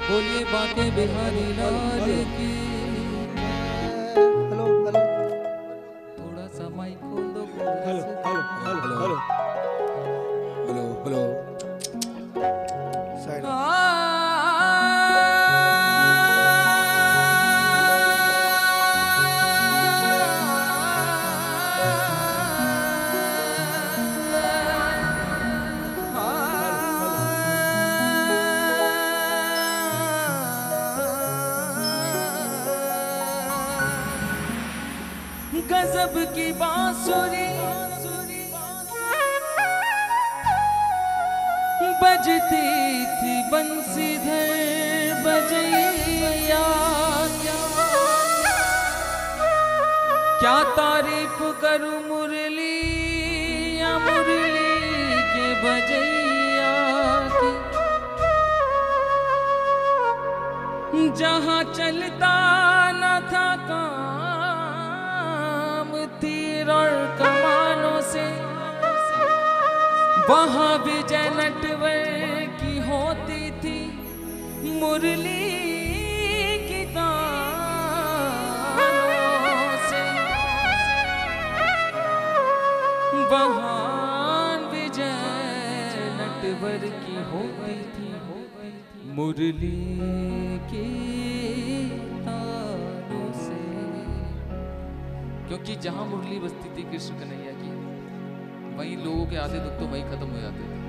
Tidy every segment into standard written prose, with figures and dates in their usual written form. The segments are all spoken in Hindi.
बोलिए बाके बिहारी लाल की। हेलो हेलो थोड़ा सा माइक खोल दो। Hello hello hello hello hello hello side गजब की बांसुरी बजती थी बंसीधर बजैया। क्या तारीफ करूं मुरली या मुरली के बजैया की। जहां चलता न था तीर और कमानों से, वहां विजय नटवर की होती थी मुरली की तानों से। वहां विजय नटवर की होती थी मुरली की तानों से। क्योंकि जहां मुरली बजती थी कृष्ण कन्हैया की, वहीं लोगों के आधे दुख तो वहीं खत्म हो जाते थे।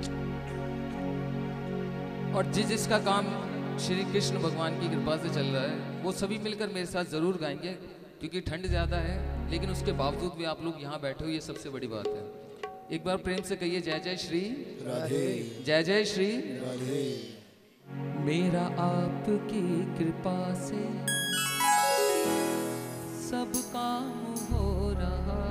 और जिसका काम श्री कृष्ण भगवान की कृपा से चल रहा है, वो सभी मिलकर मेरे साथ जरूर गाएंगे। क्योंकि ठंड ज्यादा है, लेकिन उसके बावजूद भी आप लोग यहाँ बैठे हो, ये सबसे बड़ी बात है। एक बार प्रेम से कहिए जय जय श्री राधे, जय जय श्री राधे। मेरा आपकी कृपा से सब काम हो रहा।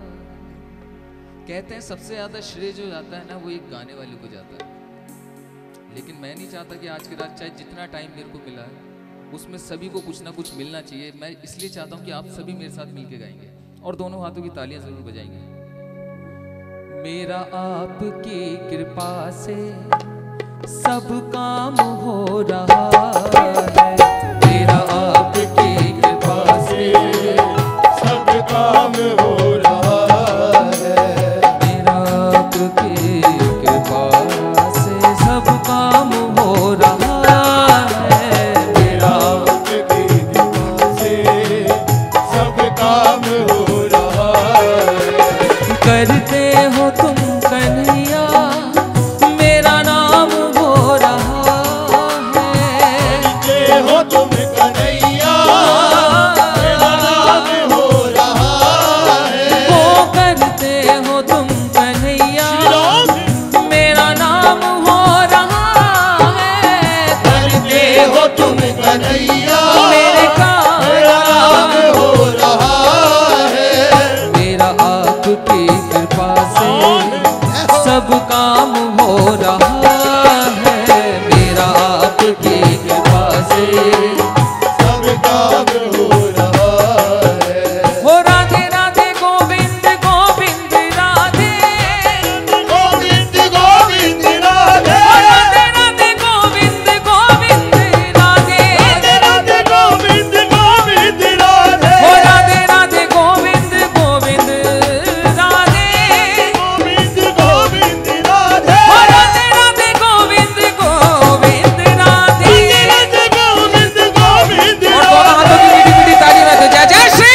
कहते हैं सबसे ज्यादा श्रेय जो जाता है ना, वो एक गाने वाले को जाता है। लेकिन मैं नहीं चाहता कि आज की रात, चाहे जितना टाइम मेरे को मिला है, उसमें सभी को कुछ ना कुछ मिलना चाहिए। मैं इसलिए चाहता हूं कि आप सभी मेरे साथ मिलके गाएंगे और दोनों हाथों की तालियां जरूर बजाएंगे। मेरा आपकी कृपा से सब काम हो रहा है। मेरा आपकी कृपा से सब काम हो रहा है। मेरा आपकी कृपा से सब काम हो रहा है। मेरा आपकी कृपा से सब काम हो रहा है। करते हो तुम कन्हैया, मेरा नाम हो रहा है। करते हो तुम कन्हैया, मेरा नाम हो रहा है। वो करते हो तुम कन्हैया, मेरा नाम हो रहा है। करते हो तुम कन्हैया, मेरे काम मेरा नाम हो रहा है। मेरा आपकी कृपा से सब काम हो रहा है। मेरा आपकी कृपा से सब काम हो रहा है। हो राधे राधे गोविंद गोविंद राधे, गोविंद गोविंद राधे, हो राधे राधे गोविंद गोविंद राधे, राधे राधे गोविंद गोविंद राधे, हो राधे राधे गोविंद गोविंद राधे, गोविंद गोविंद राधे, हो राधे राधे गोविंद गोविंद राधे। राधे गोविंद गोविंद और दोनों हाथों की मीठी मीठी ताली में जय जय श्री।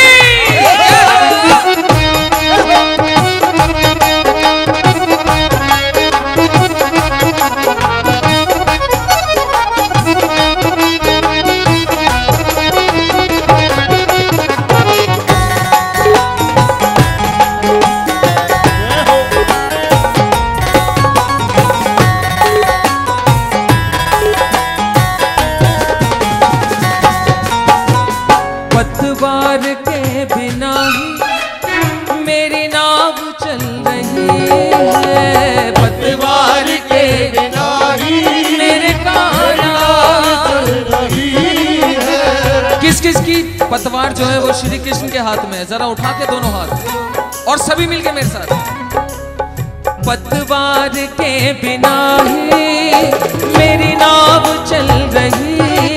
पतवार के बिना ही मेरी नाव चल रही है। पतवार के बिना ही मेरे काना चल रही है। किस किस की पतवार जो है वो श्री कृष्ण के हाथ में है? जरा उठा के दोनों हाथ और सभी मिलके मेरे साथ। पतवार के बिना ही मेरी नाव चल रही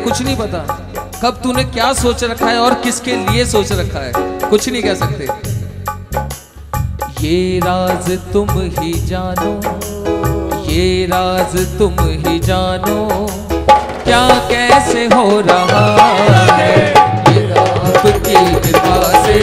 कुछ नहीं पता कब तूने क्या सोच रखा है और किसके लिए सोच रखा है, कुछ नहीं कह सकते। ये राज तुम ही जानो, ये राज तुम ही जानो, क्या कैसे हो रहा है, ये आपकी कृपा से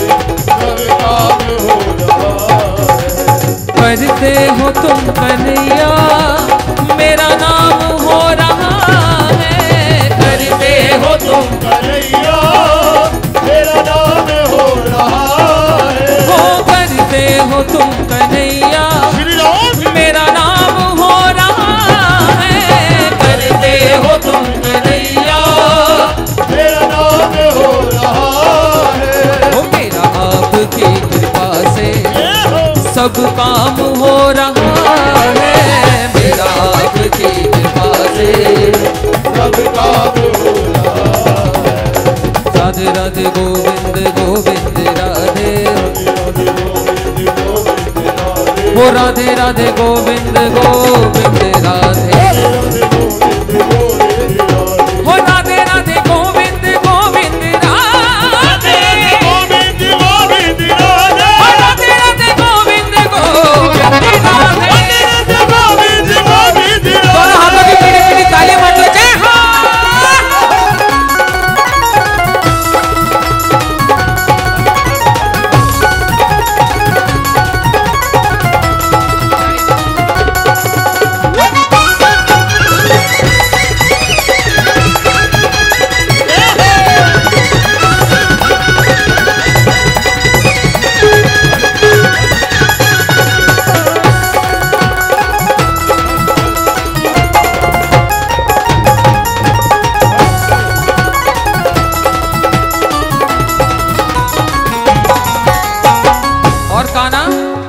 करते हो तुम कन्हैया, मेरा नाम हो रहा है। करते हो तुम कन्हैया, मेरा नाम हो रहा है। हो करते हो तुम कन्हैया, मेरा नाम हो रहा है। करते हो तुम कन्हैया, मेरा नाम हो रहा है। हो मेरा आपकी कृपा से सब काम हो रहा है। मेरा आपकी कृपा से सब काम हो रहा है। राधे राधे गोविंद गोविंद राधे, हो राधे राधे गोविंद गोविंद राधे, हो राधे राधे गोविंद गोविंद राधे, गोविंद गोविंद राधे, हो राधे राधे गोविंद गोविंद राधे। गोविंद गोविंद दोनों हाथों की पीढ़ी पीढ़ी ताली मार लो, जय हो। और काना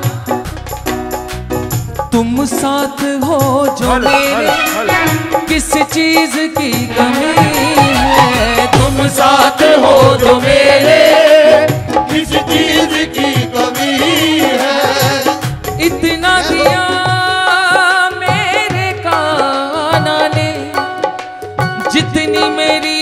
तुम साथ हो जो मेरे, किस चीज की कमी है। तुम साथ हो जो मेरे, किस चीज की कमी है। इतना दिया मेरे काना ने, जितनी मेरी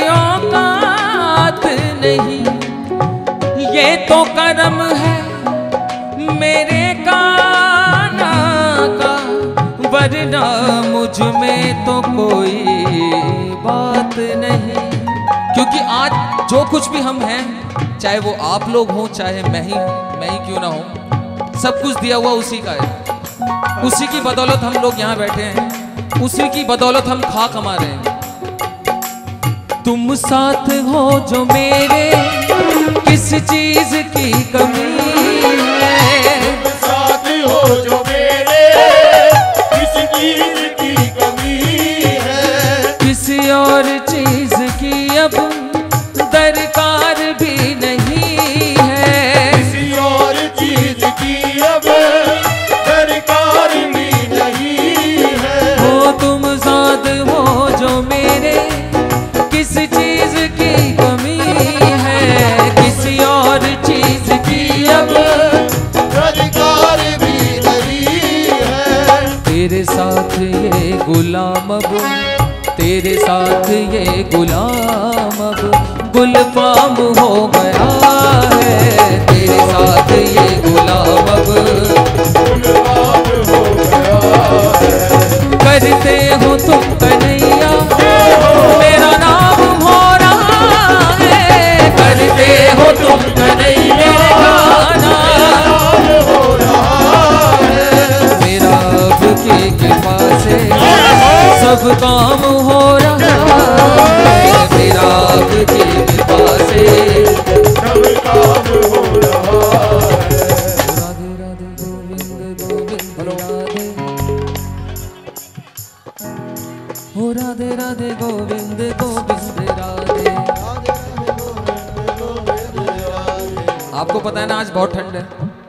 औकात नहीं। ये तो करम है मेरे काना का, वरना मुझ में तो कोई बात नहीं। क्योंकि आज जो कुछ भी हम हैं, चाहे वो आप लोग हों चाहे मैं ही क्यों ना हूं, सब कुछ दिया हुआ उसी का है। उसी की बदौलत हम लोग यहाँ बैठे हैं, उसी की बदौलत हम खा कमा रहे हैं। तुम साथ हो जो मेरे, किस चीज की कमी है। तुम साथ हो जो मेरे, किस चीज की कमी है। किसी और चीज की अब दरकार भी नहीं है। किसी और चीज की अब दरकार भी नहीं है। हो तुम साथ हो जो मेरे, किस चीज की कमी है। किसी और चीज की अब दरकार भी नहीं है। तेरे साथ ये गुलाम अब, तेरे साथ ये गुलाम अब गुलफाम हो गया है। तेरे साथ ये गुलाम अब गुलाम हो गया है। करते हो तुम कन्हैया, मेरा नाम हो रहा है। करते हो तुम कन्हैया, नाम हो रहा है। मेरा आपकी कृपा से सब काम हो रहा है। मेरा आपकी कृपा से सब काम हो रहा है। राधे राधे गोविंद गोविंद राधे, हो राधे राधे गोविंद गोविंद राधे। आपको पता है ना आज बहुत ठंड है,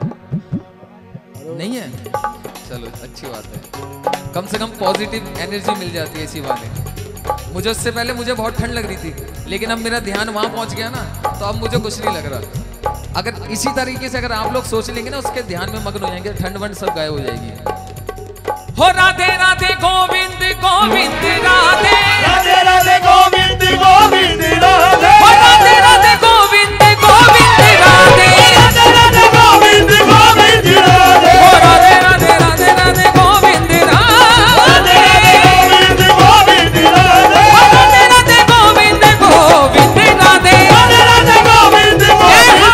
नहीं है? चलो अच्छी बात है, कम से कम पॉजिटिव एनर्जी मिल जाती है इसी बहाने। मुझे उससे पहले मुझे बहुत ठंड लग रही थी, लेकिन अब मेरा ध्यान वहाँ पहुँच गया ना, तो अब मुझे कुछ नहीं लग रहा। अगर इसी तरीके से अगर आप लोग सोच लेंगे ना, उसके ध्यान में मग्न हो जाएंगे, ठंड वंड सब गायब हो जाएगी। हो राधे राधे गोविंद गोविंद राधे, राधे राधे गोविंद गोविंद राधे, हो राधे राधे गोविंद गोविंद राधे, राधे राधे गोविंद गोविंद राधे, हो राधे राधे राधे राधे गोविंद राधे, गोविंद गोविंद राधे, हो राधे राधे गोविंद गोविंद राधे, राधे राधे गोविंद गोविंद राधे।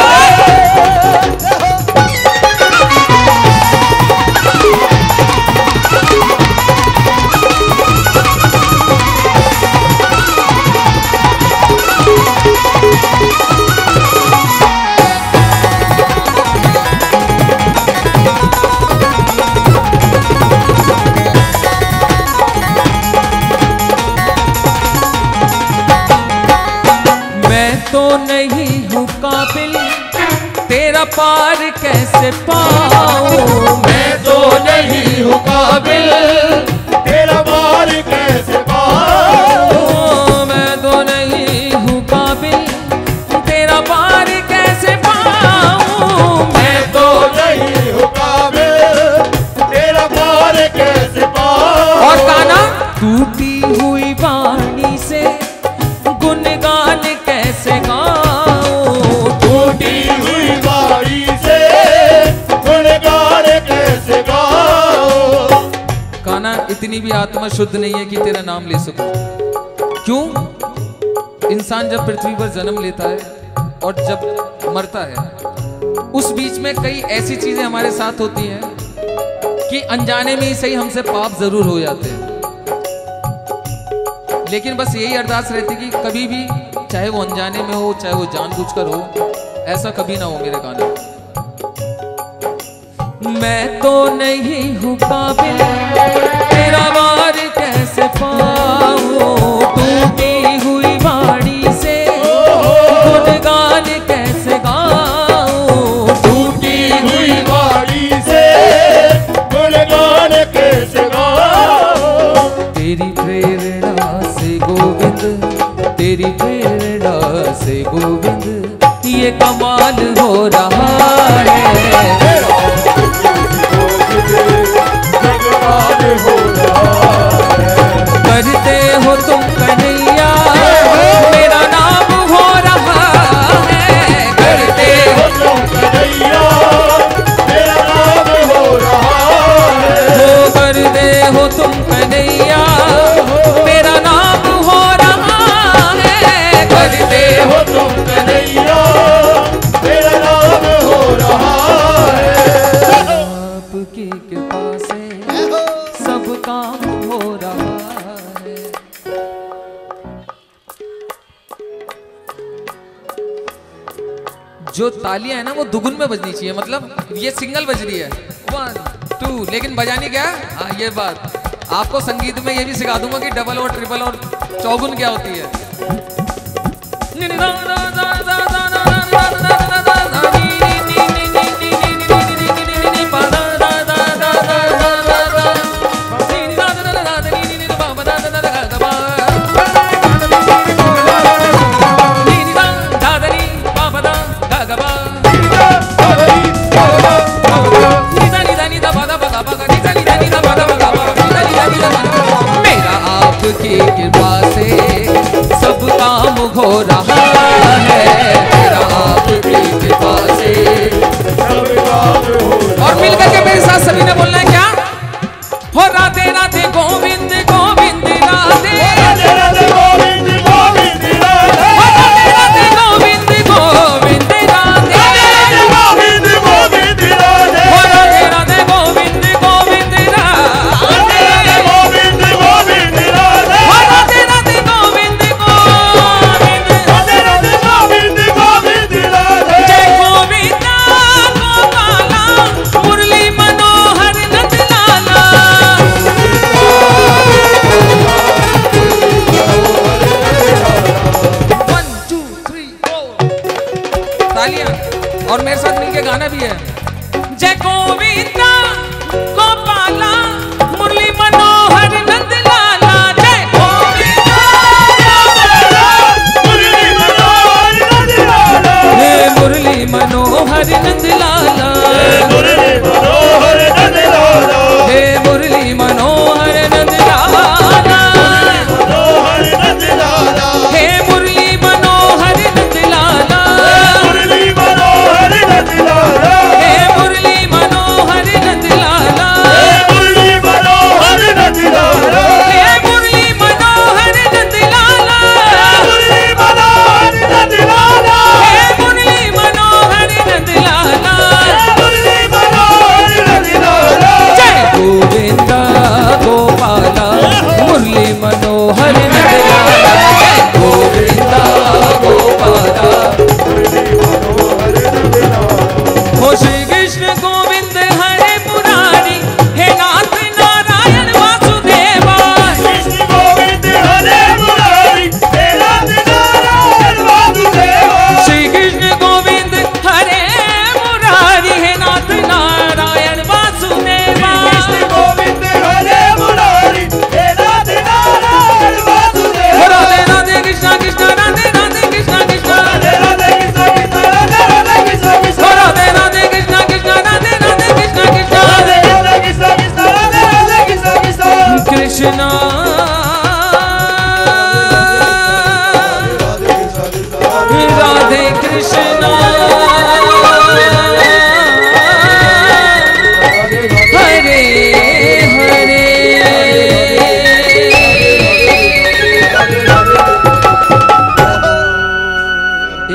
तो नहीं हूँ काबिल तेरा पार कैसे पाऊं, मैं तो नहीं हूँ काबिल तेरा पार कैसे पाऊं, मैं तो नहीं हूँ काबिल तेरा पार कैसे पाऊं, मैं तो नहीं हूँ काबिल तेरा पार कैसे पाऊं। और गाना टूटी हुई वाणी से गुनगान कैसे गाऊं, टूटी हुई वाणी से गुणगान कैसे गाऊं। गाना इतनी भी आत्मा शुद्ध नहीं है कि तेरा नाम ले सकूं। क्यों? इंसान जब पृथ्वी पर जन्म लेता है और जब मरता है, उस बीच में कई ऐसी चीजें हमारे साथ होती हैं कि अनजाने में ही सही हमसे पाप जरूर हो जाते हैं, लेकिन बस यही अरदास रहती कि कभी भी, चाहे वो अनजाने में हो चाहे वो जानबूझकर हो, ऐसा कभी ना हो मेरे गाने। मैं तो नहीं हूँ काबिल तेरा वार कैसे पाऊं, टूटी हुई वाणी से गुणगान कैसे गाऊं, टूटी हुई वाणी से गुणगान कैसे गाऊं। तेरी प्रेरणा से गोविंद, तेरी प्रेरणा से गोविंद, ये कमाल हो रहा है, जगमाल हो रहा है। करते हो तुम कन्हैया मेरा नाम हो रहा है, करते हो तुम कन्हैया मेरा नाम हो रहा है। हो, करते हो तुम कन्हैया मेरा नाम हो रहा है, करते हो हो तुम कन्हैया मेरा नाम हो रहा है। आपकी कृपा से सब काम हो रहा है। जो तालियां है ना वो दुगुन में बजनी चाहिए, मतलब ये सिंगल बज रही है 1 2, लेकिन बजानी क्या? हाँ, ये बात आपको संगीत में ये भी सिखा दूंगा कि डबल और ट्रिपल और चौगुन क्या होती है। मेरा आपकी कृपा से सब काम हो रहा है, मेरा आपकी कृपा से सब काम हो रहा और मिलकर के मेरे साथ सभी ने बोलना है क्या? हो राधे राधे गोविंद गोविंद राधे, राधे राधे गोविंद गोविंद राधे, हो राधे राधे गोविंद गोविंद राधे, राधे गोविंद गोविंद राधे, हो राधे राधे गोविंद गोविंद राधे, गोविंद गोविंद राधे, हो राधे राधे गोविंद गोविंद, राधे राधे गोविंद गोविंद राधे। जय गोविंदा गोपाला मुरली मनोहर नंदलाला। 1 2 3 4 तालियां, और मेरे साथ मिलके गाना भी है। जय गोविंदा गोपाला मुरली मनोहर नंदलाला, जय गोविंदा मुरली मनोहर नंदलाला, हे मुरली मनोहर नंदलाला, मुरली मनोहर नंदलाला, हे मुरली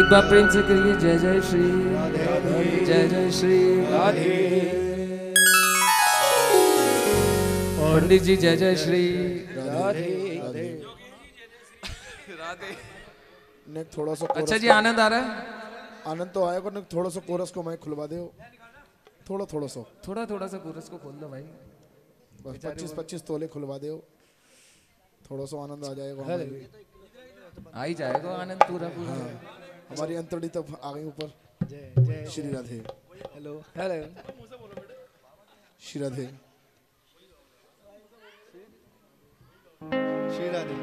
एक बार प्रेम से करिए जय जय श्री जय जय श्री राधे। पंडित जी जय जय श्री राधे राधे राधे। ने थोड़ा सा अच्छा जी आनंद आ रहा है? आनंद तो आएगा ना, थोड़ा सा कोरस को मैं खुलवा दे, थोड़ा थोड़ा सा सा कोरस को खोल दो भाई, बस 25-25 तोले खुलवा दे, थोड़ा सा आनंद आ जाएगा हमें भी। आ ही जाएगा आनंद पूरा पूरा। हमारी अंतड़ी तब आ गई ऊपर। श्री राधे। Hello hello Shri Radhe. श्री राधे।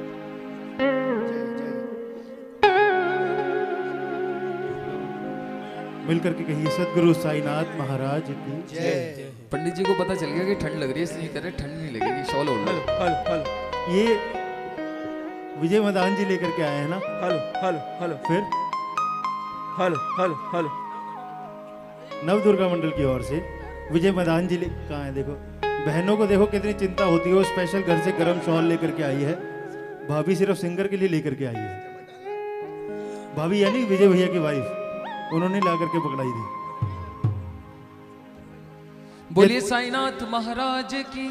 मिलकर के कहिए सदगुरु साईनाथ महाराज की जय। पंडित जी को पता चल गया कि ठंड लग रही है, इसलिए कह रहे ठंड नहीं लगेगी, शॉल ओढ़ लो। हल हल ये विजय मदान जी लेकर के आए हैं ना। हल हल हल फिर हल हल हल नव दुर्गा मंडल की ओर से विजय मदान जी कहाँ है? देखो बहनों को देखो कितनी चिंता होती है, वो स्पेशल घर से गर्म शॉल लेकर के आई है। भाभी सिर्फ सिंगर के लिए लेकर के आई है। भाभी यानी विजय भैया की वाइफ, उन्होंने ला करके पकड़ाई थी। बोलिए साईनाथ महाराज की।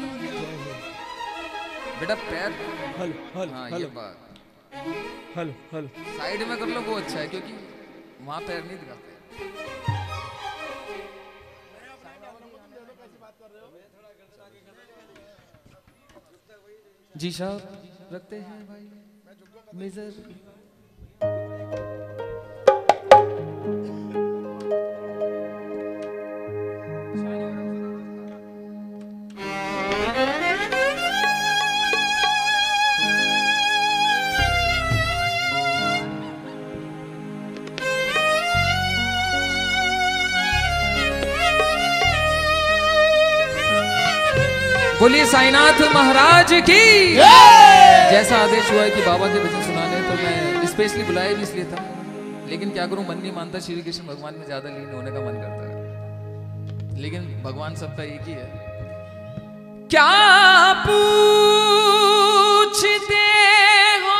बेटा पैर हल हल हाँ हल ये बात हल हल साइड में कर लो, वो अच्छा है क्योंकि वहां पैर नहीं दिखाते। जी साहब रखते हैं भाई मेजर। बोलिए साईनाथ महाराज की जैसा आदेश हुआ है कि बाबा के भजन सुनाने, तो मैं स्पेशली बुलाया भी इसलिए था, लेकिन क्या करूं मन नहीं मानता, श्री कृष्ण भगवान में ज्यादा लीन होने का मन करता है, लेकिन भगवान सबका एक ही है। क्या पूछते हो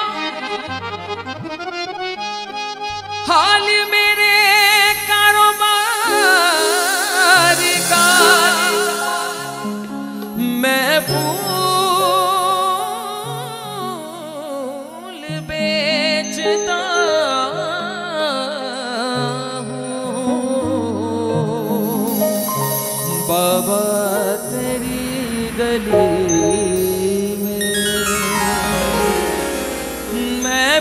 हाल मेरे कारोबार का, मैं फूल बेचता हूँ बाबा तेरी गली में, मैं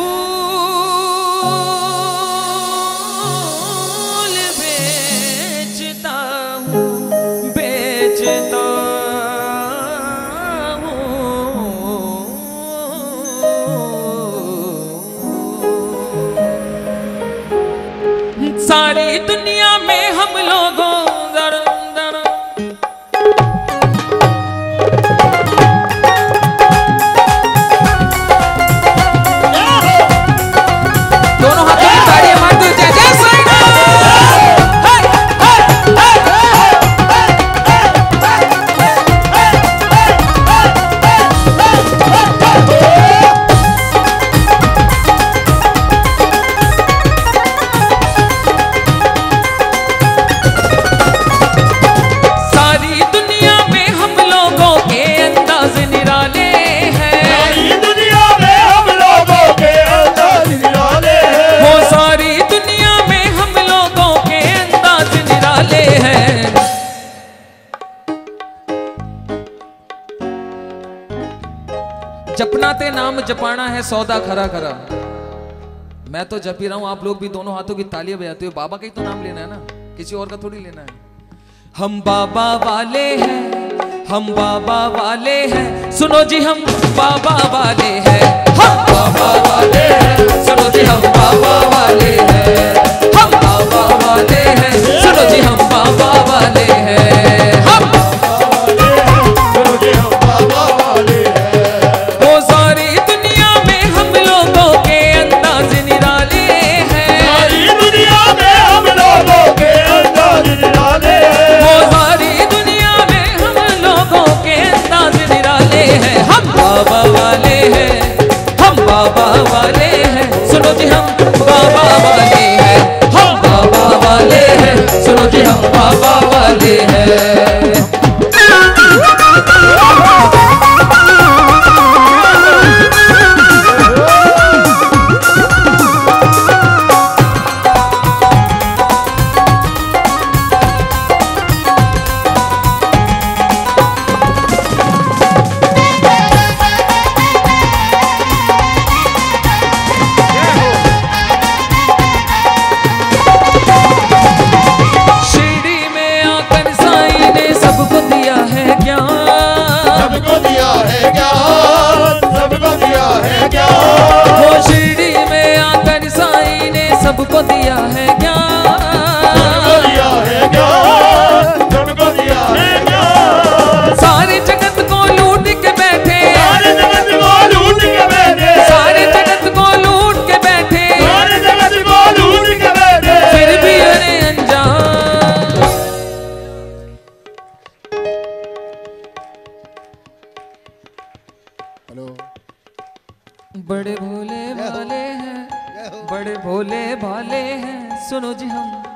फूल बेचता हूँ बेचता सारी दुनिया में हम लोगों दोनों हाथों में तालियां मार दो, जय जय साईनाथ। जपना ते नाम जपाना है सौदा खरा खरा। मैं तो जप ही रहा हूं, आप लोग भी दोनों हाथों की तालियां बजाते हो। बाबा का ही तो नाम लेना है ना, किसी और का थोड़ी लेना है। हम बाबा वाले हैं, हम बाबा वाले हैं, सुनो जी हम बाबा वाले हैं, हम बाबा वाले हैं, सुनो जी हम बाबा वाले हैं, हम बाबा वाले हैं, सुनो जी हम बाबा वाले हैं, हम सुनो जी हम बाबा वाले हैं। वो सारी दुनिया में हम लोगों के अंदाज निराले हैं, सारी दुनिया में हम लोगों के अंदाज निराले हैं, वो सारी दुनिया में हम लोगों के अंदाज निराले हैं। हम बाबा वाले हैं, हम बाबा वाले हैं। को दिया है ज्ञान, दिया है ज्ञान, तुमको दिया है ज्ञान। सारे जगत को लूट के बैठे, सारे जगत को लूट के बैठे, सारे जगत को लूट के बैठे, सारे जगत को लूट के बैठे, फिर भी अरे अनजान। हेलो। बड़े भोले भाले हैं, बड़े भोले भाले हैं, सुनो जी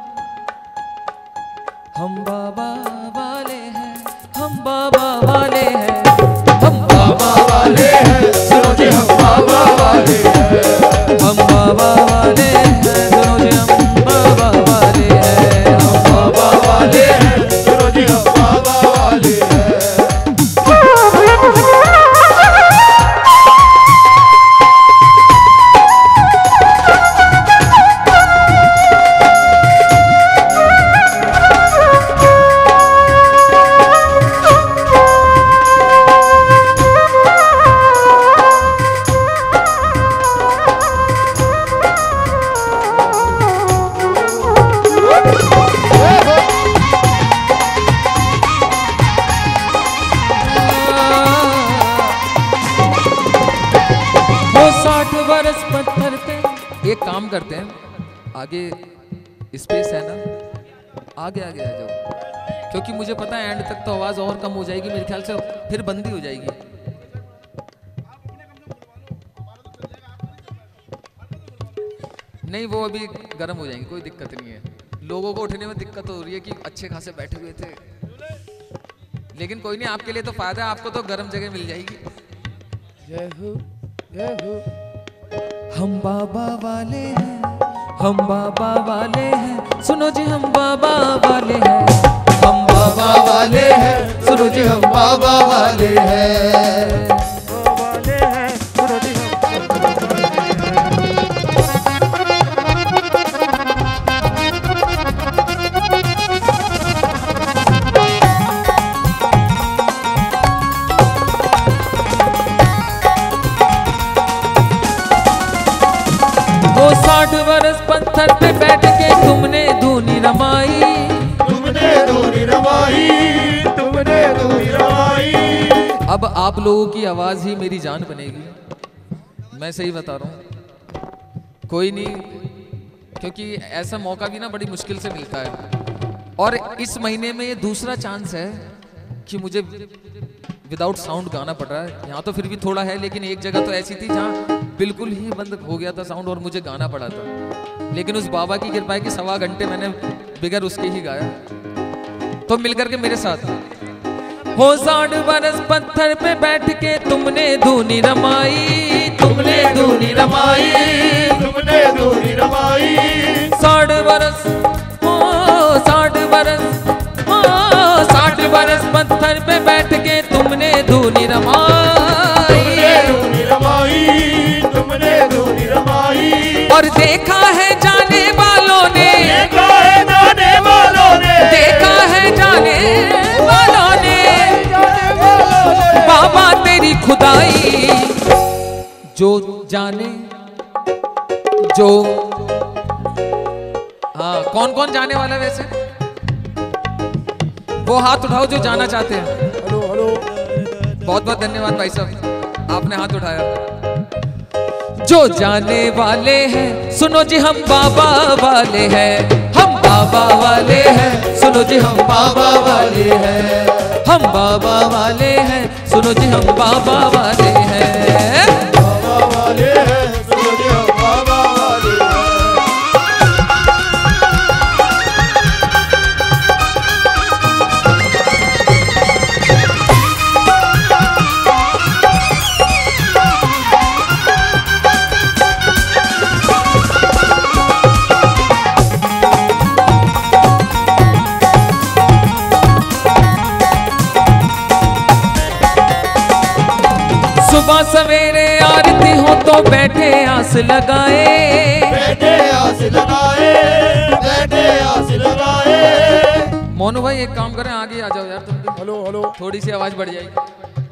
हम बाबा वाले हैं, हम बाबा वाले हैं, हम बाबा वाले हैं, सुनो जी हम बाबा वाले हैं, हम बाबा वाले हैं, सुनो जी हम बाबा वाले हैं, हम बाबा वाले हैं, सुनो जी हम बाबा वाले हैं। एक काम करते हैं, आगे स्पेस है ना, आगे आगे आ जाओ, क्योंकि मुझे पता है एंड तक तो आवाज और कम हो जाएगी मेरे ख्याल से, फिर बंदी हो जाएगी। नहीं वो अभी गर्म हो जाएंगे, कोई दिक्कत नहीं है। लोगों को उठने में दिक्कत हो रही है कि अच्छे खासे बैठे हुए थे, लेकिन कोई नहीं, आपके लिए तो फायदा है, आपको तो गर्म जगह मिल जाएगी। जय हो, जय हो। हम बाबा वाले हैं, हम बाबा वाले हैं, सुनो जी हम बाबा वाले हैं, हम बाबा वाले हैं, सुनो जी हम बाबा वाले हैं, वाले हैं, सुनो जी हम वो 60 बरस पत्थर पे बैठ के तुमने धूनी रमाई, तुमने धूनी रमाई, तुमने धूनी रमाई। अब आप लोगों की आवाज ही मेरी जान बनेगी, मैं सही बता रहा हूँ। कोई नहीं, क्योंकि ऐसा मौका भी ना बड़ी मुश्किल से मिलता है, और इस महीने में ये दूसरा चांस है कि मुझे विदाउट साउंड गाना पड़ रहा है। यहाँ तो फिर भी थोड़ा है, लेकिन एक जगह तो ऐसी थी जहाँ बिल्कुल ही बंद हो गया था साउंड और मुझे गाना पड़ा था, लेकिन उस बाबा की कृपा है कि 1.25 घंटे मैंने बिगर उसके ही गाया। तो मिलकर के मेरे साथ हो 60 बरस पत्थर पे बैठ के तुमने धूनी रमाई, तुमने धूनी रमाई, तुमने धूनी रमाई। 60 बरस, ओ 60 बरस, ओ 60 बरस पत्थर पे बैठ के तुमने धूनी रमाई, तुमने धूनी रमाई, तुमने धूनी रमाई। और देखा है जाने वालों ने, देखा है जाने वालों ने, देखा है जाने वालों ने, बाबा तेरी खुदाई, जो जाने, जो, हाँ कौन कौन जाने वाला है वैसे, वो हाथ उठाओ जो जाना चाहते हैं। Hello hello. बहुत बहुत धन्यवाद भाई साहब, आपने हाथ उठाया। जो जाने वाले हैं, सुनो जी हम बाबा वाले हैं, हम बाबा वाले हैं, सुनो जी हम बाबा वाले हैं, हम बाबा वाले हैं, सुनो जी हम बाबा वाले हैं, बाबा वाले हैं, सुनो जी हम बाबा वाले हैं। सुबह सवेरे आरती हो तो बैठे आस लगाए, बैठे आस लगाए, बैठे आस लगाए। मोनू भाई एक काम करें, आगे आ जाओ यार तुम भी, हेलो हेलो। थोड़ी सी आवाज बढ़ जाएगी।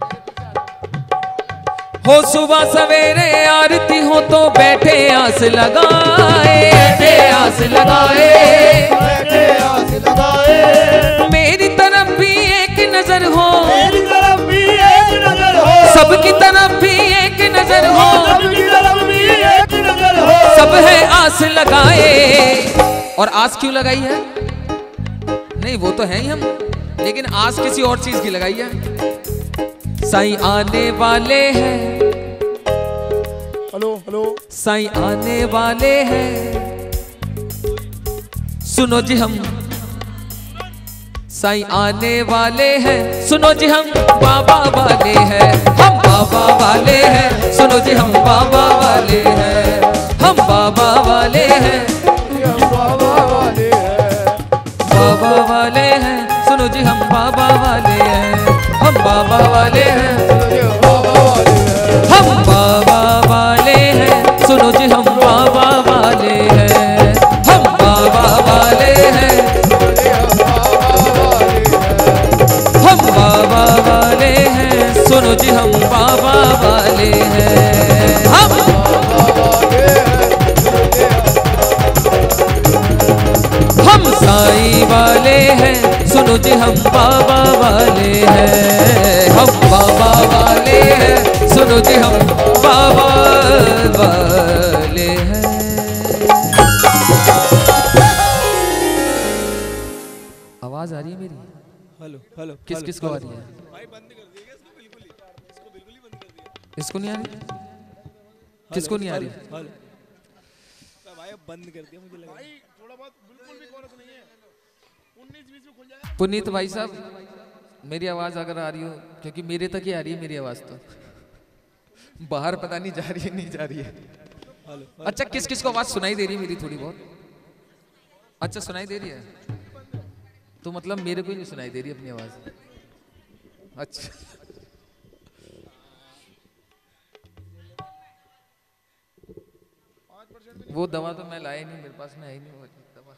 हो सुबह सवेरे आरती हो तो बैठे आस लगाए, बैठे आस लगाए, बैठे आस लगाए। मेरी तरफ भी एक नजर हो, मेरी तरफ भी एक नजर हो, सबकी तरफ भी एक नजर हो, सबकी तरफ भी एक नजर हो। सब है आस लगाए। और आस क्यों लगाई है? नहीं वो तो है ही हम, लेकिन आस किसी और चीज की लगाई है। साईं आने वाले हैं, हेलो हेलो, साईं आने वाले हैं, सुनो जी हम साईं आने वाले हैं, सुनो जी हम बाबा वाले हैं, हम बाबा वाले हैं, सुनो जी हम बाबा वाले हैं, हम बाबा वाले हैं, हम बाबा वाले हैं, बाबा वाले हैं, सुनो जी हम बाबा वाले हैं, हम बाबा वाले हैं, हम बाबा वाले हैं, सुनो जी हम बाबा वाले हैं, हम बाबा वाले हैं, हम बाबा वाले हैं, सुनो जी हम बाबा वाले हैं, हम साईं वाले हैं, सुनो जी हम बाबा वाले हैं, हम बाबा वाले हैं, सुनो जी हम बाबा वाले हैं। आवाज आ रही है मेरी? हेलो हेलो किस किस को आ रही है? इसको नहीं आ रही? किसको नहीं आ रही? भाई बंद कर दिया, मुझे लगा पुनीत भाई साहब, मेरी आवाज अगर आ रही हो, क्योंकि मेरे तक ही आ रही है मेरी आवाज, तो बाहर पता नहीं जा रही है नहीं जा रही है। अच्छा किस किस को आवाज सुनाई दे रही है मेरी थोड़ी बहुत? अच्छा सुनाई दे रही है, तो मतलब मेरे को ही नहीं सुनाई दे रही अपनी आवाज। अच्छा वो दवा तो मैं लाया नहीं, मेरे पास में है ही नहीं वो दवा।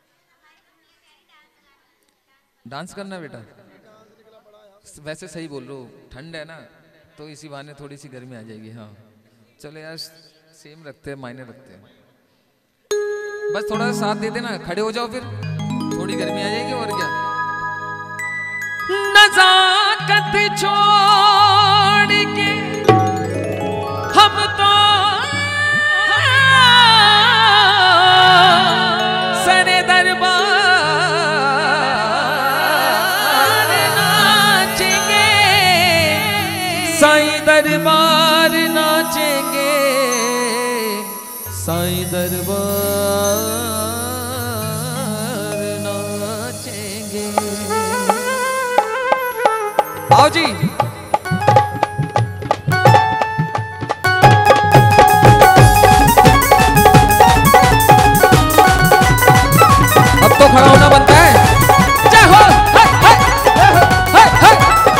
डांस करना है बेटा? वैसे सही बोल रहे हो, ठंड है ना तो इसी बहाने थोड़ी सी गर्मी आ जाएगी। हाँ चलो यार, सेम रखते हैं, मायने रखते हैं। बस थोड़ा सा साथ दे देना, खड़े हो जाओ, फिर थोड़ी गर्मी आ जाएगी और क्या। नजाकत छोड़ के हम तो सरे दरबार नाचेंगे, साईं दरबार नाचेंगे, साईं दरबार नाचेंगे। आओ जी, अब तो खड़ा होना बनता है। जय हो, हे, हे, हे, हे।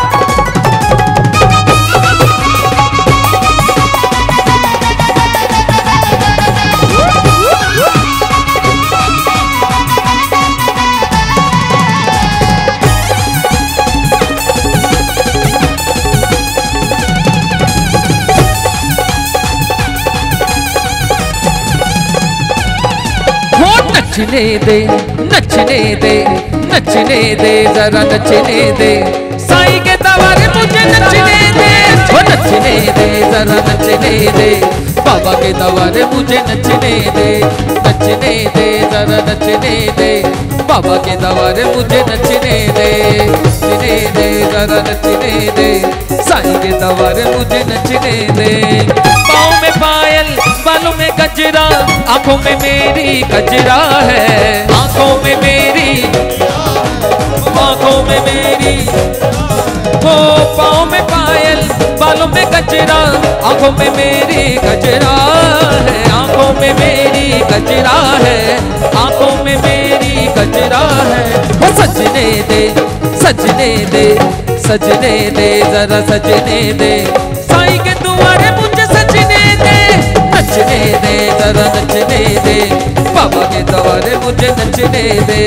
नचने दे, नचने दे, नचने दे, जरा नचने दे, साईं के दरबार मुझे नचने दे, वो नचने दे, जरा नचने दे, बाबा के दरबार मुझे नचने दे, नचने दे, जरा नचने दे, बाबा के दरबार मुझे नचने दे, नचने दे, जरा नचने दे, साईं के दरबार मुझे नचने दे। पाँव में पायल, बालों में गजरा, आंखों में मेरी गजरा है, आंखों में मेरी, आंखों में मेरी, हो पाँव में पायल, बालों में गजरा, आंखों में मेरी गजरा है, आंखों में मेरी गजरा है, आंखों में मेरी गजरा है। वो सजने दे, सजने दे, सजने दे, जरा सजने दे, साईं के दुआरे मुझे सजने दे, नचने दे, जरा नचने दे, बाबा के दरबार मुझे नचने दे।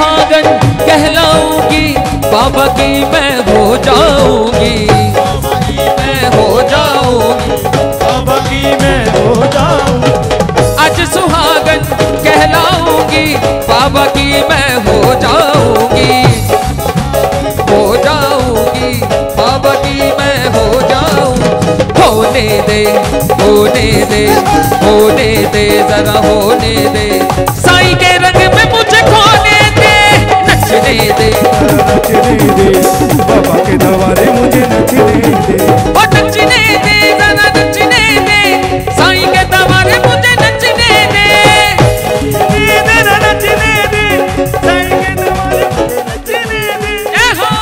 सुहागन कहलाऊंगी, बाबा की मैं हो जाऊंगी, मैं हो जाऊंगी, बाबा की मैं हो जाऊं। आज सुहागन कहलाऊंगी, बाबा की मैं हो जाऊंगी, हो जाऊंगी, बाबा की मैं हो जाऊं। होने दे, होने दे, होने दे, जरा होने दे, साईं के रंग में मुझे खोने दे, नचने दे, नचने दे, बाबा के दरबारे मुझे नचने दे। ओ नचने दे, जरा नचने दे, साईं के दरबारे मुझे नचने दे, जरा नचने दे, साईं के दरबारे मुझे नचने दे। ए हो।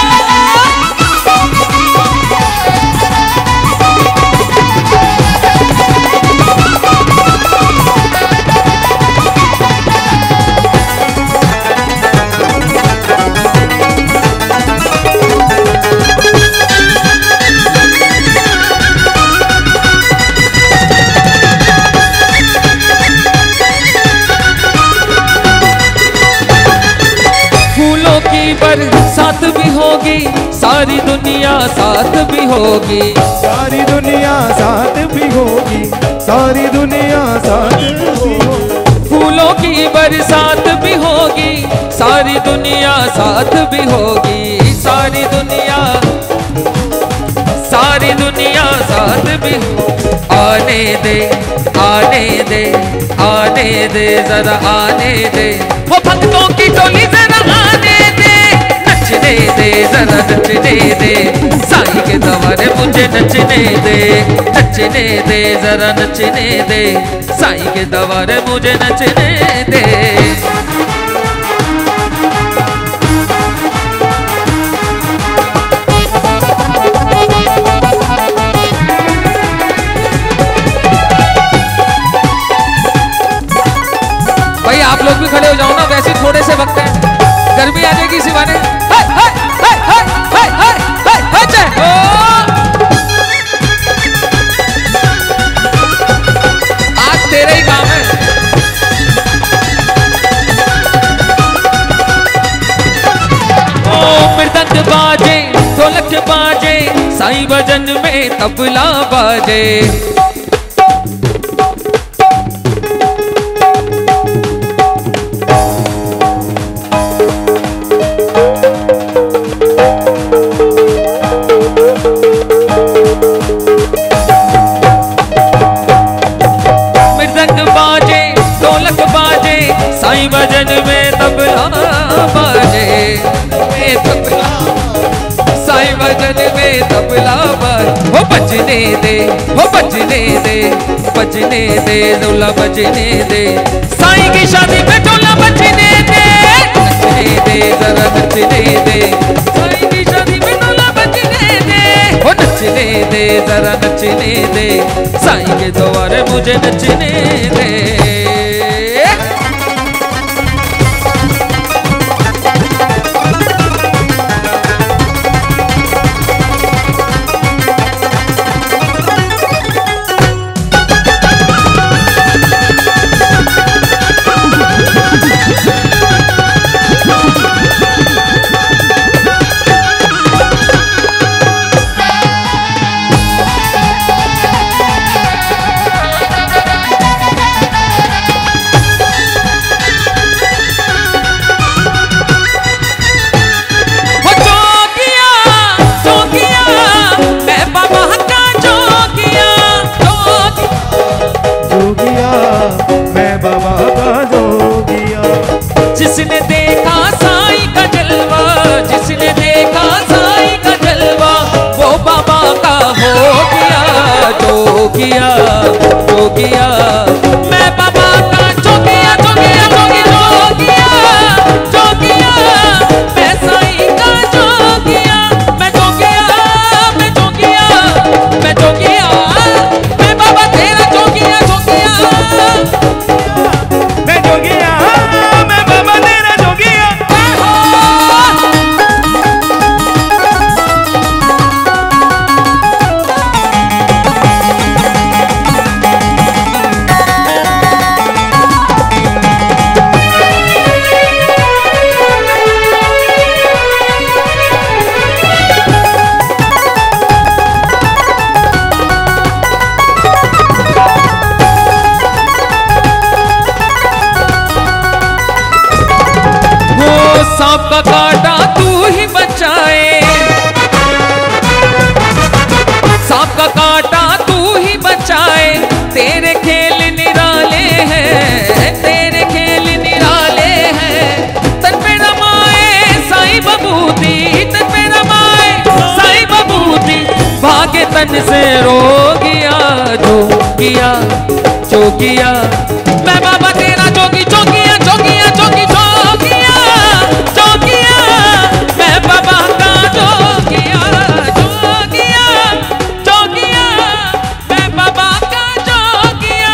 बरसात भी होगी, सारी दुनिया साथ भी होगी, सारी दुनिया साथ भी होगी, सारी दुनिया साथ भी होगी। फूलों की बरसात भी होगी, सारी दुनिया साथ भी होगी, सारी दुनिया, सारी दुनिया साथ भी। आने दे, आने दे, आने दे, जरा आने दे, वो भक्तों की टोली जरा आने दे, नचने दे, जरा नचने दे, साईं के दरबारे मुझे नचने दे, नचने दे, जरा नचने दे, साईं के दरबारे मुझे नचने दे। भाई आप लोग भी खड़े हो जाओ ना, वैसे थोड़े से वक्त है, गर्मी आ जाएगी इसी बहाने। आज तेरा ही काम है। ओ मृदंग बाजे, ढोलक बाजे, साईं भजन में तबला बाजे, साईं भजन में तबला बाजे, तबला, साईं भजन में तबला बाजे, हो बजने दे, हो बजने दे, बजने दे, ढोला बजने दे, साईं की शादी में ढोला बजने दे, नचने दे, जरा नचने दे, साईं की शादी में ढोला बजने दे, हो नचने दे, जरा नचने दे, साईं के द्वारे मुझे नचने दे। जिसने देखा साईं का जलवा, जिसने देखा साईं का जलवा, वो बाबा का हो गया, जोगिया, जोगिया, मैं बाबा का जोगिया, जोगिया, जोगिया, जोगिया, मैं साईं का जोगिया, मैं जोगिया, मैं जोगिया, मैं जोगिया, मैं बाबा तेरा जोगिया, जोगिया, मैं जोगिया, मैं बाबा तेरा जोगिया। सांप का काटा तू ही बचाए, सांप का काटा तू ही बचाए, तेरे खेल निराले हैं, तेरे खेल निराले हैं। तन पे रमाए साईं बबूती, तन पे रमाए साईं बबूती, भागे तन से रोगिया जो किया जो किया। मैं बाबा तेरा जोगी जोगिया जोगिया जोगी जोगिया जोगिया, मैं बाबा का जोगिया जोगिया जोगिया, मैं बाबा का जोगिया।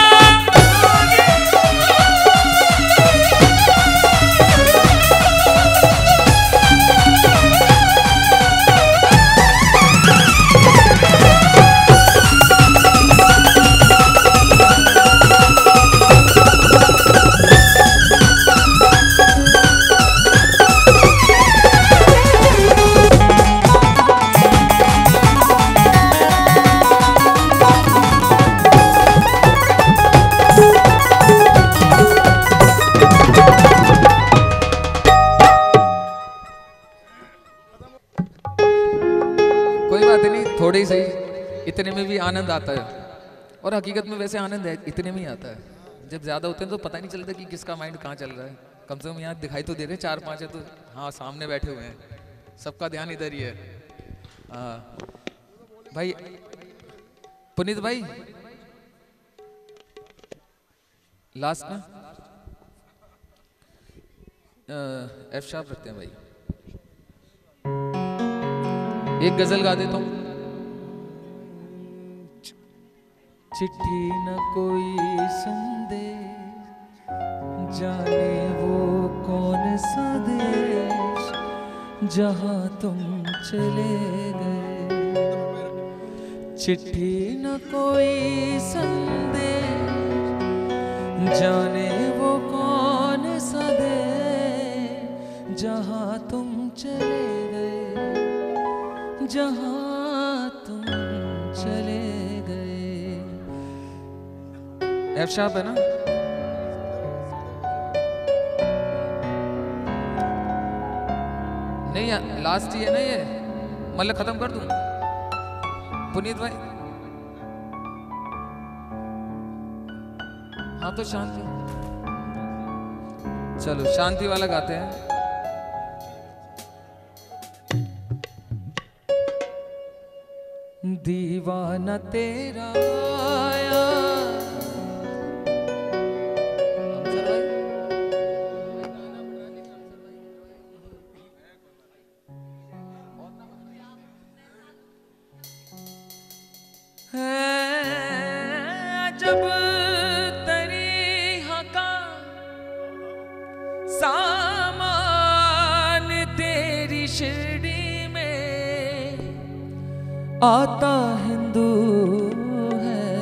कोई बात नहीं, थोड़े ही सही, इतने में भी आनंद आता है। और हकीकत में वैसे आनंद है इतने में ही आता है, जब ज़्यादा होते हैं तो पता नहीं चलता कि किसका माइंड कहाँ चल रहा है। कम से कम यहाँ दिखाई तो दे रहे 4-5 है, तो हाँ सामने बैठे हुए हैं, सबका ध्यान इधर ही है। हाँ भाई पुनीत भाई, लास्ट में एफ शार्प रखते हैं भाई, एक गजल गा देता हूँ। चिट्ठी न कोई संदेश, जाने वो कौन सा देश, जहाँ तुम चले गए। चिट्ठी न कोई संदेश, जाने वो कौन सा देश, जहाँ तुम चले गए, जहाँ तुम चले गए। एफ शार्प है ना? नहीं लास्ट ही है ना ये, मतलब खत्म कर दूं पुनीत भाई? हाँ तो शांति, चलो शांति वाला गाते हैं। दीवाना तेरा आया, जब तरीहा का सामान तेरी शिरडी में आता, हिंदू है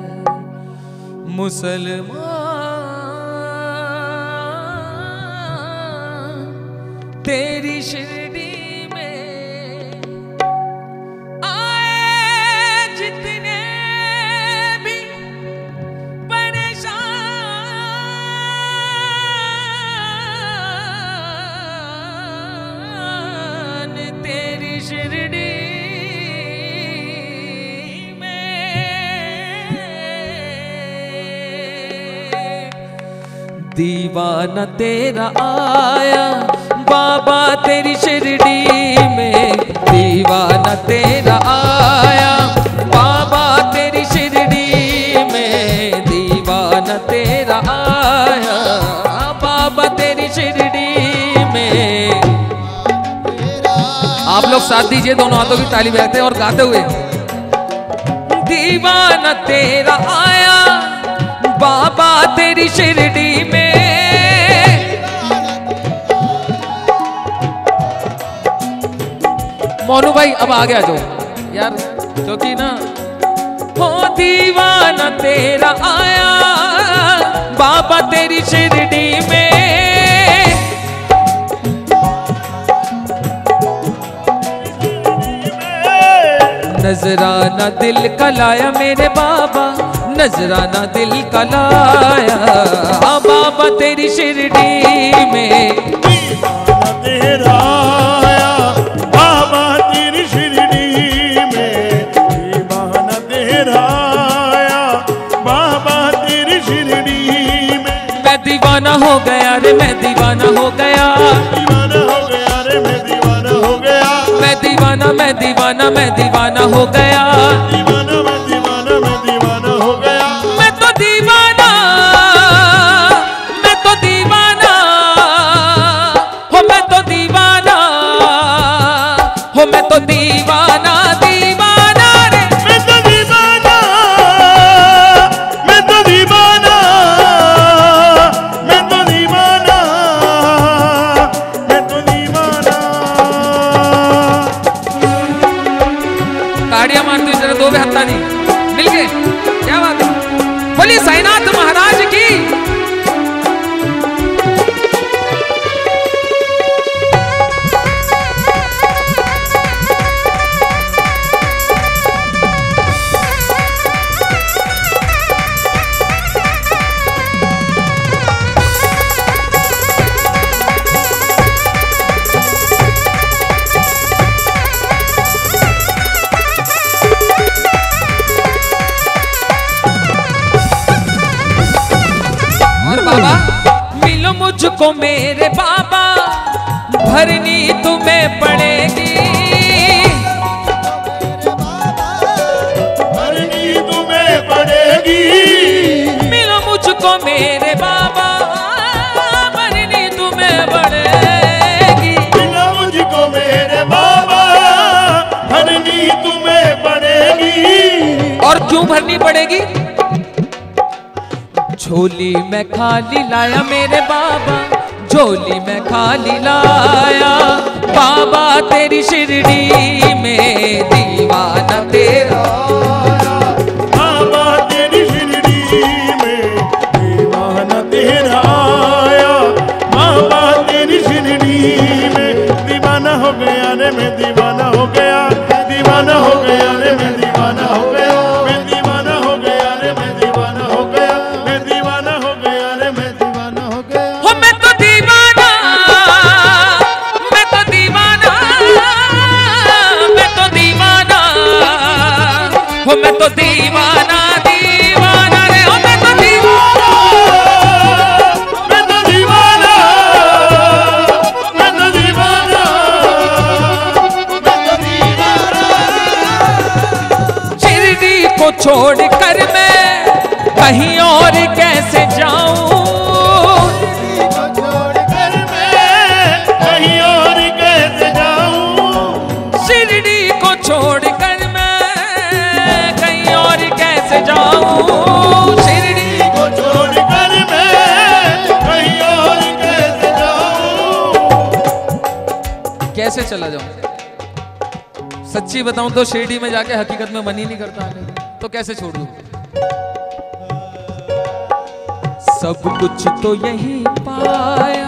मुसलमान तेरी शिरडी में आए, जितने भी परेशान तेरी शिरडी दीवाना तेरा आया, बाबा तेरी शिरडी में। दीवाना तेरा आया, बाबा तेरी शिरडी में। दीवाना तेरा आया, बाबा तेरी शिरडी में। आप लोग साथ दीजिए, दोनों हाथों की ताली बजाते हैं और गाते हुए। दीवाना तेरा आया, बाबा तेरी शिरडी में। मोनू भाई अब आगे आ जाओ यार, क्योंकि ना हो दीवाना तेरा आया, बाबा तेरी शिरडी में। नजराना दिल का लाया मेरे बाबा, नजराना दिल का लाया, बाबा तेरी शिरडी में। रे मैं दीवाना हो गया, दीवाना हो गया रे मैं दीवाना हो गया, मैं दीवाना मैं दीवाना मैं दीवाना हो गया, दीवाना मैं दीवाना मैं दीवाना हो गया, मैं तो दीवाना, मैं तो दीवाना हो, मैं तो दीवाना हो, मैं तो दीवाना दीवाना रे, मैं तो दीवाना, मैं तो दीवाना, मैं तो दीवाना, मैं तो दीवाना। ताड़ियां मारते हुए जरा दो भी हत्ता नहीं मिल गए, क्या बात है। बोलिए साईनाथ महाराज की। मिलो मुझको मेरे बाबा, भरनी तुम्हें पड़ेगी, भरनी तुम्हें पड़ेगी, मिलो मुझको मेरे बाबा, भरनी तुम्हें पड़ेगी, मिलो मुझको मेरे बाबा, भरनी तुम्हें पड़ेगी। और क्यों भरनी पड़ेगी? झोली में खाली लाया मेरे बाबा, झोली में खाली लाया, बाबा तेरी शिरडी में दीवाना तेरा, बाबा तेरी शिरडी में दीवाना तेरा आया, बाबा तेरी शिरडी में दीवाना हो गया रे मैं दीवाना हो गया, दीवाना हो गया रे मैं दीवाना हो गया, मैं दीवाना हो गया रे मैं दीवाना हो गया, मैं दीवाना हो गया रे मैं दीवाना हो गया। हो मैं तो दीवाना, मैं तो दीवाना, मैं तो दीवाना, हो मैं तो दीवाना दीवाना रे, हो मैं तो दीवाना, मैं तो दीवाना, मैं तो दीवाना, मैं तो दीवाना। शिरडी को छोड़कर मैं कहीं और कैसे जाऊं, छोड़कर मैं कहीं और कैसे जाऊं, शिरडी को छोड़कर मैं कहीं और कैसे जाऊं, शिरडी को छोड़कर मैं कहीं और कैसे जाऊं। कैसे चला जाऊं? सच्ची बताऊं तो शिरडी में जाके हकीकत में मन ही नहीं करता आने को, तो कैसे छोड़ दूं? सब कुछ तो यही पाया,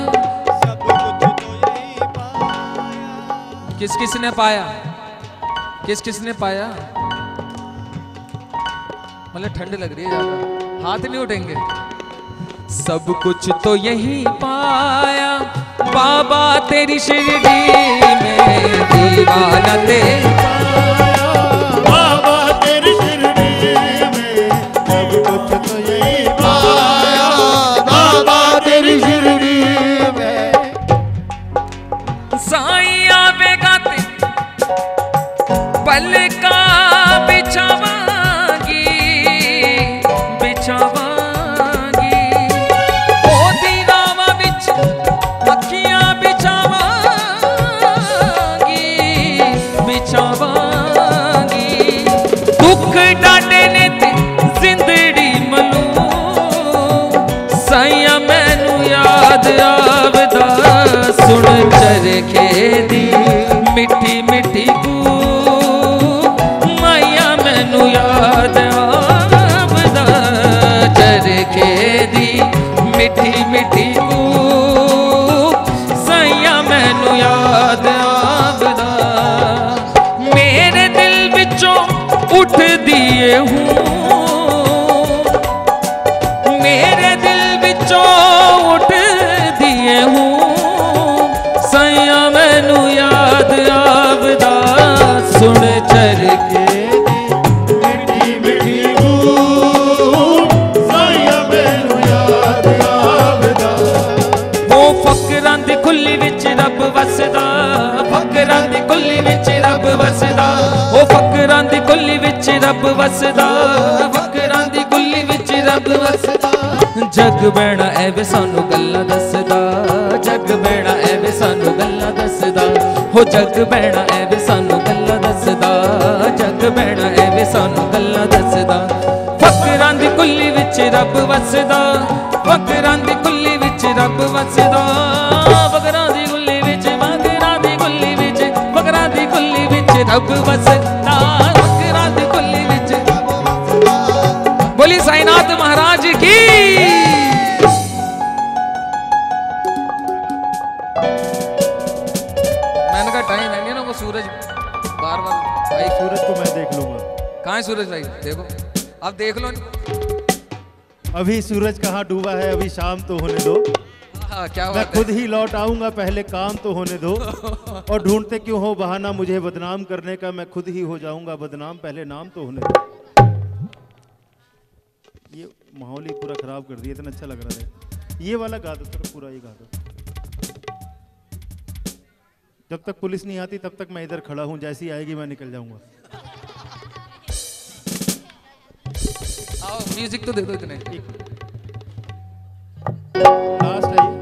किस किस ने पाया, किस किस ने पाया? मतलब ठंड लग रही है ज्यादा, हाथ नहीं उठेंगे। सब कुछ तो यही पाया, बाबा तेरी शिरडी में दीवाना तेरा, बाबा तेरी शिरडी में सब कुछ तो यही पाया, बाबा तेरी शिरडी में। साईं आवेगा ते पल का बिछावांगी, बिछावांगी ओ दीनावा बिच अखियां बिछावांगी, बिछावांगी दुख डाटे ने ते जिंदड़ी मलू, साईं मैनू याद आवदा सुन चरखे दी मिठी मिठी गू, माया मैनू याद आवदा चरखे दी मिठी मिठी गू, साईं मैनू याद आवदा, मेरे दिल विचों उठ दिए हूँ, मेरे दिल विचों उठ दिए हूँ, साईं मैनू याद आवदा सुन चरखे मिठी मिठी गूं, साईं मैनू याद आवदा। रब वसदा, फकरां दी कुल्ली विच रब वसदा, ओ फकरां दी कुल्ली विच रब वसदा, फकरां दी कुल्ली विच रब वसदा। जग बैणा ऐवे सानू गल्लां दसदा, जग बैणा ऐवे सानू गल्लां दसदा, हो जग बैणा ऐवे सानू गल्लां दसदा, जग बैणा ऐवे सानू गल्लां दसदा। फकरां दी कुल्ली विच रब वसदा, फकरां दी कुल्ली विच रब वसदा, फकरां दी कुल्ली विच, फकरां दी कुल्ली विच, फकरां दी कुल्ली विच रब वसदा, फकरां दी कुल्ली विच। बोली साईनाथ महाराज की। मैंने कहा टाइम है नहीं ना, वो सूरज बार बार भाई। सूरज को मैं देख लूंगा। कहाँ है सूरज भाई? देखो आप देख लो। अभी सूरज कहाँ डूबा है, अभी शाम तो होने दो। हाँ, क्या मैं बात खुद ही लौट आऊंगा, पहले काम तो होने दो। और ढूंढते क्यों हो बहाना मुझे बदनाम करने का, मैं खुद ही हो जाऊंगा बदनाम, पहले नाम तो होने दो। ये माहौल ही पूरा खराब कर दिया, इतना अच्छा लग रहा है। ये वाला गा दो सर, पूरा ये गा दो। जब तक पुलिस नहीं आती तब तक मैं इधर खड़ा हूं, जैसी आएगी मैं निकल जाऊंगा। आओ म्यूजिक तो दे दो इतने। लास्ट है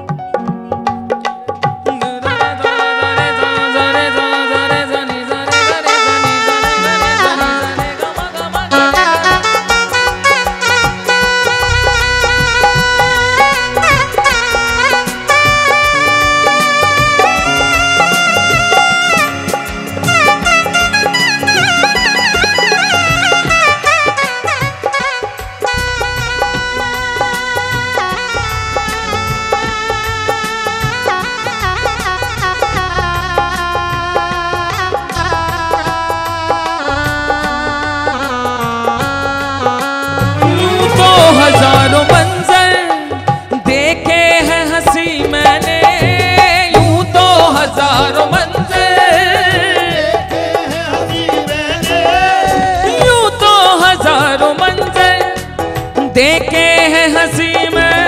देखे हैं हंसी में,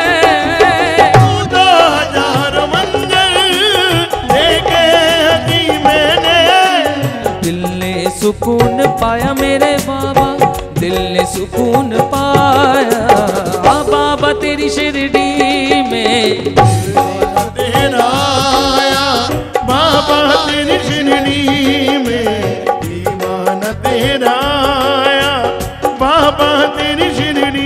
2000 मंजर देखे हंसी मैंने। दिल ने सुकून पाया मेरे बाबा, दिल ने सुकून पाया। बाबा तेरी शिरडी में तेरा आया, बाबा तेरी शिरडी में दीवाना तेरा आया, बाबा तेरी शिरडी।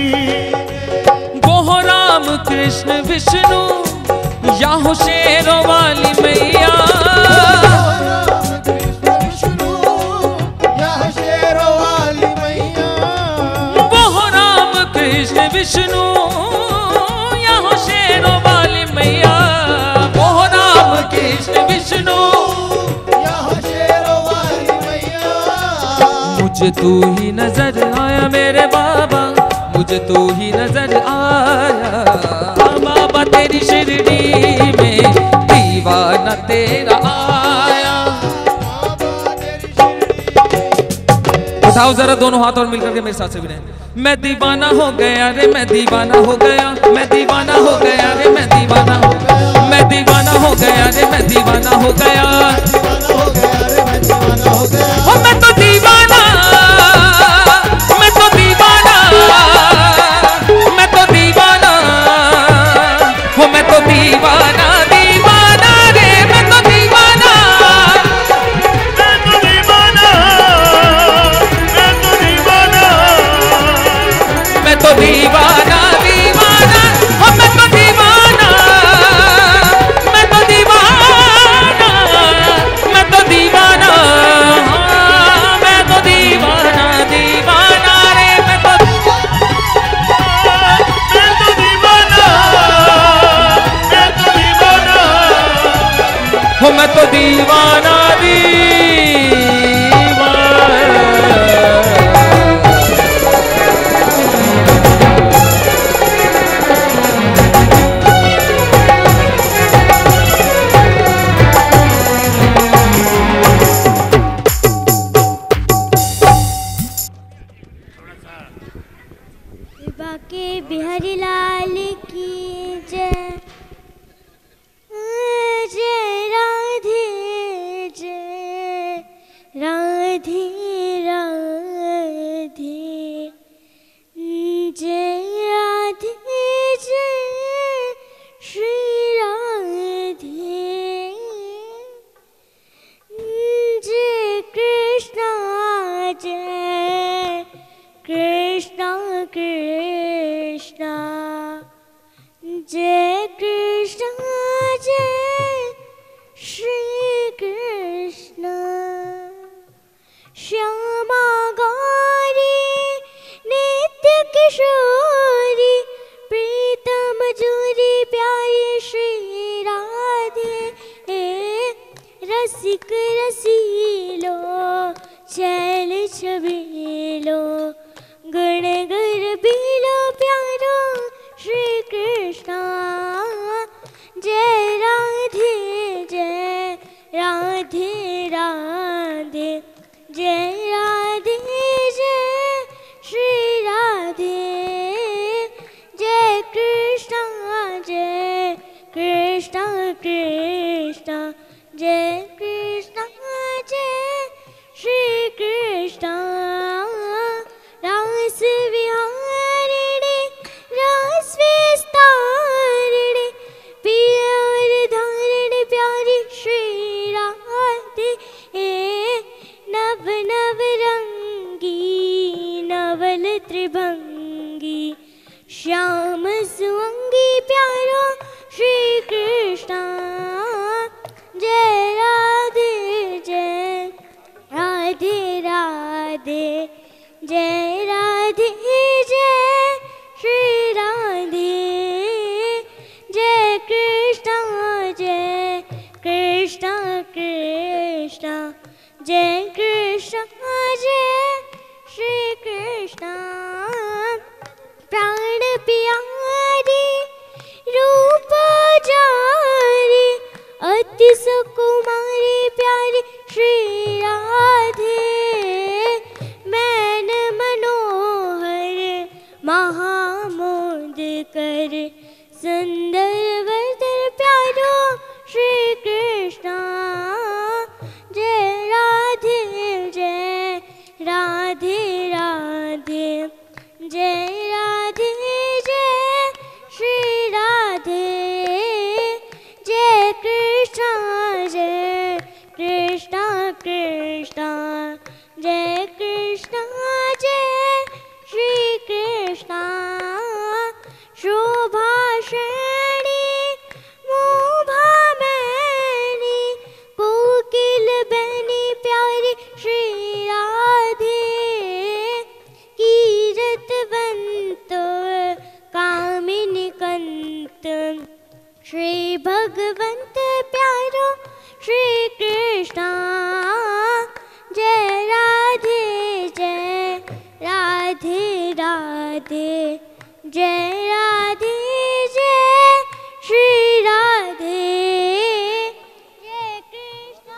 कृष्ण विष्णु या हो शेरों वाली मैया, विष्णु या शेरों वाली मैया। वो राम कृष्ण विष्णु या हो शेरों वाली मैया, वो राम कृष्ण विष्णु या शेरों वाली मैया। मुझे तू ही नजर आया मेरे बाबा, मुझे तू ही नजर आया। बाबा तेरी शिरडी में दीवाना तेरा आया। उठाओ जरा दोनों हाथ और मिलकर के मेरे साथ से भी रहें। मैं दीवाना हो गया रे, मैं दीवाना हो गया, मैं दीवाना हो गया रे, मैं दीवाना हो गया, मैं दीवाना हो गया रे, मैं दीवाना हो गया, हो मैं तो दीवाना, मैं तो दीवाना, मैं तो दीवाना, हो मैं तो दीवाना, दीवाना रे, मैं तो दीवाना, मैं तो दीवाना, मैं तो दीवाना, मैं तो दीवाना, दीवाना, हो मैं तो दीवाना, मैं तो दीवाना, मैं तो दीवाना, मैं तो दीवाना, दीवाना रे, मैं तो दीवाना, मैं तो दीवाना, हो मैं तो दीवाना, दीवाना। बाके बिहारी लाल की जय, जय रसिक रसीलो छैल छबीलो गुण गर्भीलो प्यारो श्री कृष्णा। जय राधे राधे राधे, जय राधे जय श्री राधे। जय कृष्णा कृष्णा, जय कृष्णा जय श्री कृष्णा। रास विहारिणे रास विस्तारिणे पियर धारिणे प्यारी श्री राधे। नव नव रंगी नवल त्रिभंगी श्याम सुअंगी प्यारो श्री कृष्णा। जय राधे राधे, जय राधे जय श्री राधे। जय कृष्णा कृष्णा, जय कृष्णा जय श्री कृष्णा। प्राण प्यारी रूप जारी अति सुकुमारी प्यारी श्री राधे। मैन मनोहर महामोद कर सुंदर वदन प्यारो श्री कृष्णा। जय राधे राधे, जय राधे जय श्री राधे। जय कृष्णा कृष्णा, जय कृष्णा जय श्री कृष्णा। शोभा श्रेणी मोभा मैनी कोकिल बनी प्यारी श्री राधे। कीरतवंत कामिनी कंत श्री भगवंत प्यारो श्री कृष्णा। जय राधे राधे, जय राधे जय श्री राधे। जय कृष्णा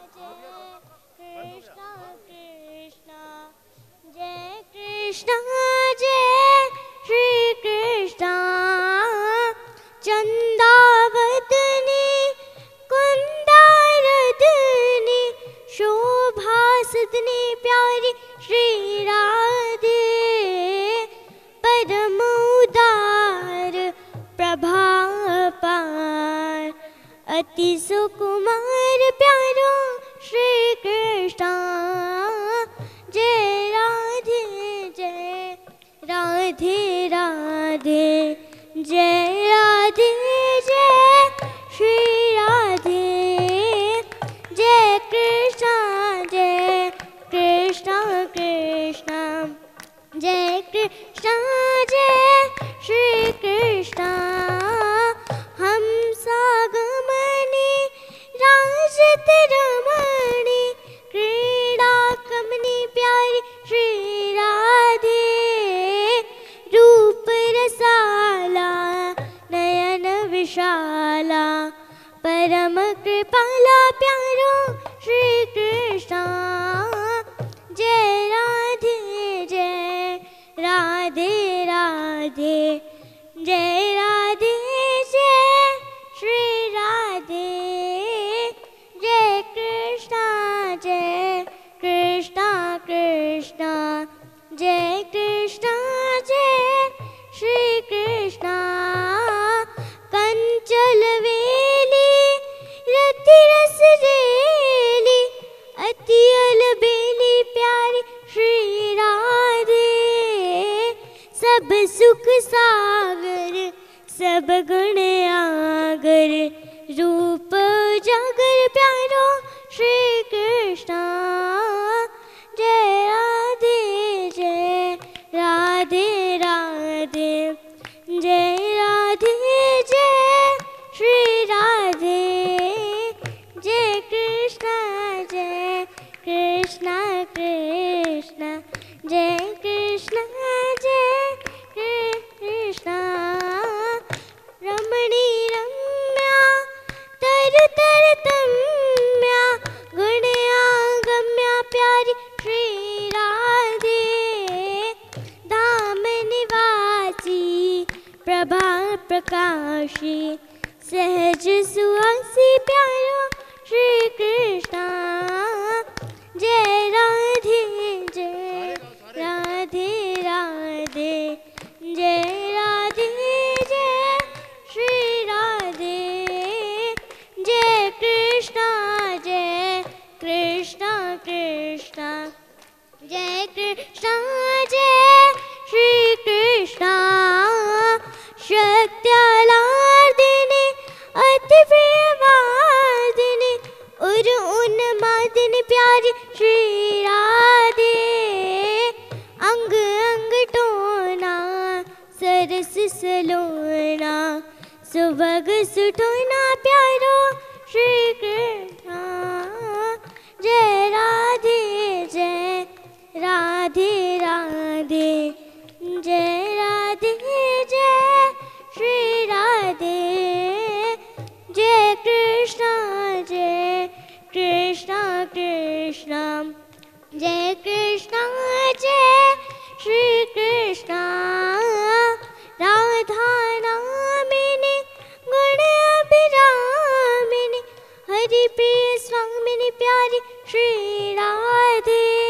जय कृष्णा जय श्री कृष्णा। चंदावदनी कुंदारदनी शोभासदनी प्यारी श्री राधे। परम उदार प्रभापार अति सुकुमार प्यारो श्री कृष्णा। जय राधे राधे, जय राधे जय श्री राधे। जय कृष्णा कृष्णा, जय कृष्णा जय श्री कृष्णा। हंसागमनी राजत रमणी क्रीड़ा कमनी प्यारी श्री राधे। रूप रसाला नयन विशाला परम कृपाला प्यारो श्री कृष्णा। जय राधे राधे, जय राधे जय श्री राधे। जय कृष्णा कृष्णा, जय कृष्णा जय श्री कृष्णा। कंचल वेली रति रस रेली अति अलबेली प्यारी श्री राधे। सब सुख सागर सब गुण आगर रूप जागर प्यारो श्री कृष्णा। जय राधे राधे, जय राधे जय श्री राधे। जय कृष्ण कृष्ण जय श्री कृष्ण शक्त्यालार्दिनी अति प्रियवादिनी और उन्मादिनी प्यारी श्री राधे अंग अंग टोना सरस सलोना सुभग सुठोना प्यारो श्री कृष्ण जय राधे राधे राधे जय राधे जय श्री राधे जय कृष्ण कृष्ण जय कृष्ण जय श्री कृष्ण राधा नामिनी गुण अभिरामिनी हरि प्रिय स्वामिनी प्यारी श्री राधे